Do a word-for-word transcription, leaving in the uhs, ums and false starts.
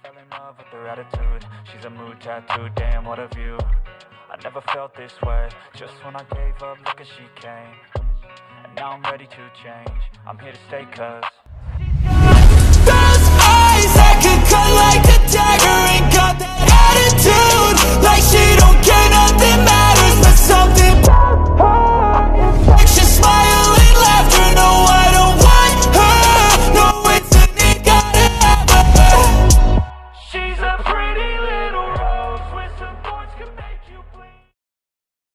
fell in love with her attitude. She's a mood tattoo, damn what a view. I never felt this way, just when I gave up, look as she came. And now I'm ready to change, I'm here to stay cause